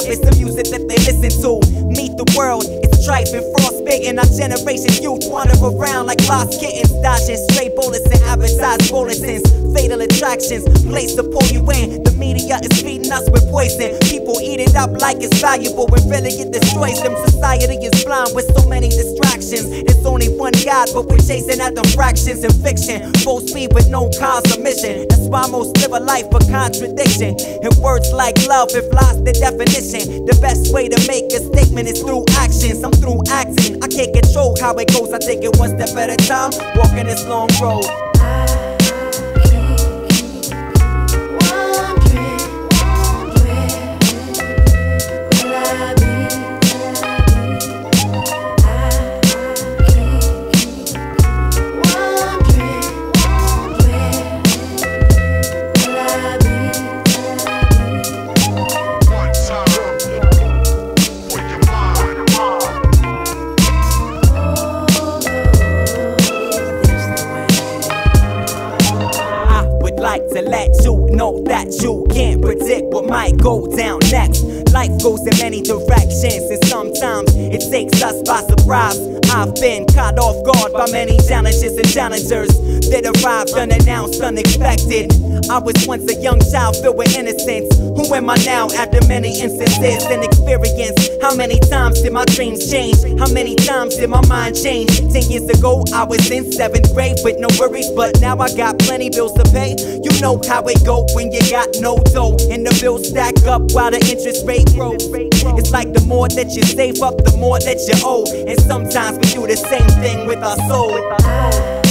rap is the music that they listen to. Meet the world, it's trife and frostbitten. Our generation youth wander around like lost kittens, dodging stray bullets and advertised bulletins. Fatal attractions, place to pull you in. The media is feeding us with poison. People eat it up like it's valuable when really it destroys them. Society is blind with so many distractions. There's only one God, but we're chasing at the fractions in fiction. Full speed with no cause or mission. That's why most live a life of contradiction. And words like love have lost their definition. The best way to make a statement is through actions. I'm through acting. I can't control how it goes. I take it one step at a time, walking this long road. Like to let you know that you can't predict what might go down next. Life goes in many directions, and sometimes it takes us by surprise. I've been caught off guard by many challenges and challengers that arrived unannounced, unexpected. I was once a young child filled with innocence. Who am I now after many instances and experience? How many times did my dreams change? How many times did my mind change? 10 years ago I was in 7th grade with no worries, but now I got plenty bills to pay. You know how it go when you got no dough, and the bills stack up while the interest rate grows. It's like the more that you save up, the more that you owe, and sometimes we do the same thing with our soul.